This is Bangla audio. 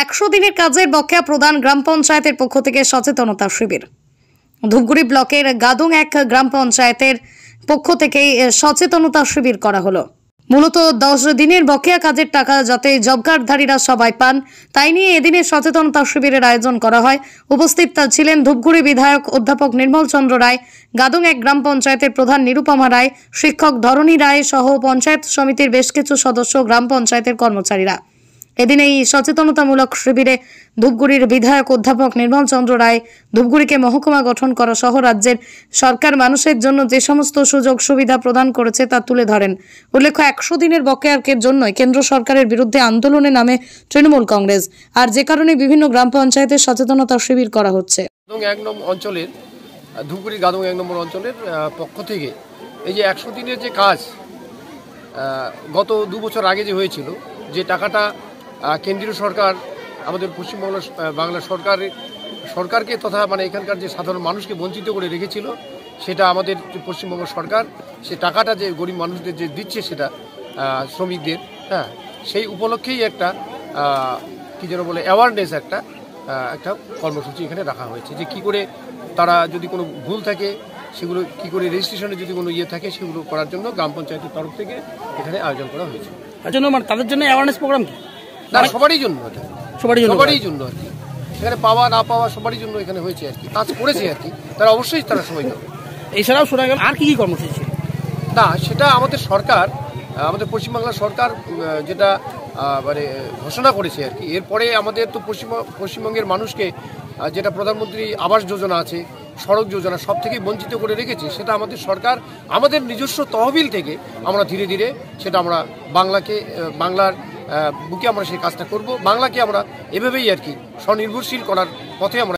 100 দিনের কাজের বকেয়া প্রদান গ্রাম পঞ্চায়েতের পক্ষ থেকে সচেতনতা শিবির। ধূপগুড়ি ব্লকের গাদং 1 গ্রাম পঞ্চায়েতের পক্ষ থেকে সচেতনতা শিবির করা হলো। মূলত 10 দিনের বকেয়া কাজের টাকা যাতে জব কার্ডধারীরা সবাই পান তাই নিয়ে এদিনের সচেতনতা শিবিরের আয়োজন করা হয়। উপস্থিত ছিলেন ধূপগুড়ি বিধায়ক অধ্যাপক নির্মল চন্দ্র রায়, গাদং 1 গ্রাম পঞ্চায়েতের প্রধান নিরুপমা রায়, শিক্ষক ধরণী রায় সহ পঞ্চায়েত সমিতির বেশ কিছু সদস্য, গ্রাম পঞ্চায়েতের কর্মচারীরা। এদিন এই সচেতনতামূলক শিবিরে ধূপগুড়ির বিধায়ক অধ্যাপক নির্মল চন্দ্র রায় ধূপগুড়িকে মহকুমা গঠন করা সহ রাজ্যের সরকার মানুষের জন্য যে সমস্ত সুযোগ সুবিধা প্রদান করেছে তা তুলে ধরেন। উল্লেখ্য, 100 দিনের বকেয়ার জন্য কেন্দ্র সরকারের বিরুদ্ধে আন্দোলনে নামে তৃণমূল কংগ্রেস, আর যে কারণে বিভিন্ন গ্রাম পঞ্চায়েতের সচেতনতা শিবির করা হচ্ছে। অঞ্চলের ধূপগুড়ি গাদং 1 নম্বর অঞ্চলের পক্ষ থেকে এই যে 100 দিনের যে কাজ গত 2 বছর আগে যে হয়েছিল, যে টাকাটা কেন্দ্রীয় সরকার আমাদের বাংলা সরকারকে তথা এখানকার যে সাধারণ মানুষকে বঞ্চিত করে রেখেছিল, সেটা আমাদের পশ্চিমবঙ্গ সরকার সে টাকাটা যে গরিব মানুষদের যে দিচ্ছে সেটা শ্রমিকদের, সেই উপলক্ষেই একটা কি যেন বলে অ্যাওয়ারনেস একটা কর্মসূচি এখানে রাখা হয়েছে, যে কি করে তারা যদি কোনো ভুল থাকে সেগুলো কি করে রেজিস্ট্রেশনে যদি কোনো থাকে সেগুলো করার জন্য গ্রাম পঞ্চায়েতের তরফ থেকে এখানে আয়োজন করা হয়েছে। তাদের জন্য অ্যাওয়ারনেস প্রোগ্রাম কি? না, সবারই জন্য সবারই জন্য আর কি, এখানে পাওয়া না পাওয়া সবারই জন্য এখানে হয়েছে আর কি, কাজ করেছে আর কি, তারা অবশ্যই তারা সময় পাবে। এছাড়াও শোনা গেল আর কি কি কর্মসূচি? না, সেটা আমাদের সরকার, আমাদের পশ্চিমবাংলার সরকার যেটা ঘোষণা করেছে আর কি। এরপরে আমাদের তো পশ্চিমবঙ্গের মানুষকে যেটা প্রধানমন্ত্রী আবাস যোজনা আছে, সড়ক যোজনা, সব থেকেই বঞ্চিত করে রেখেছে, সেটা আমাদের সরকার আমাদের নিজস্ব তহবিল থেকে আমরা ধীরে ধীরে সেটা আমরা বাংলার বুকে আমরা সেই কাজটা করব। বাংলাকে আমরা এভাবেই আর কি স্বনির্ভরশীল করার পথে আমরা